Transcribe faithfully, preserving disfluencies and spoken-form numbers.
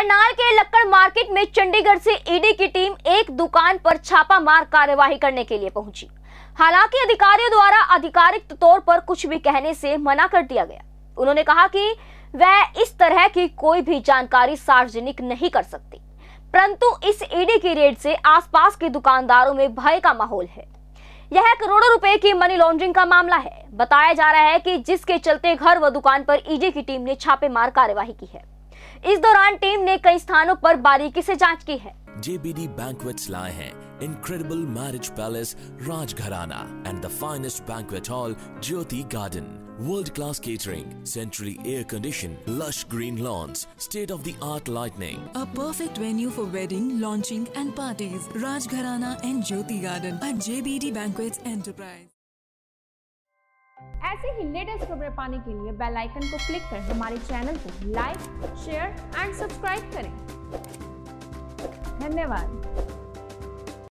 करनाल के लक्कड़ मार्केट में चंडीगढ़ से ईडी की टीम एक दुकान पर छापामार कार्यवाही करने के लिए पहुंची। हालांकि अधिकारियों द्वारा आधिकारिक तौर पर कुछ भी कहने से मना कर दिया गया। उन्होंने कहा कि वह इस तरह की कोई भी जानकारी सार्वजनिक नहीं कर सकती, परंतु इस ईडी की रेड से आसपास के दुकानदारों में भय का माहौल है। यह करोड़ों रुपए की मनी लॉन्ड्रिंग का मामला है। बताया जा रहा है कि जिसके चलते घर व दुकान पर ईडी की टीम ने छापेमार कार्यवाही की है। इस दौरान टीम ने कई स्थानों पर बारीकी से जांच की है। J B D Banquets लाए हैं incredible marriage palace Rajgharana and the finest banquet hall Jyoti Garden, world class catering, centrally air conditioned, lush green lawns, state of the art lighting, a perfect venue for wedding, launching and parties. Rajgharana and Jyoti Garden at J B D Banquets Enterprise। ऐसे ही latest खबरें पाने के लिए bell icon को click कर हमारे channel को like, share and subscribe करें। धन्यवाद।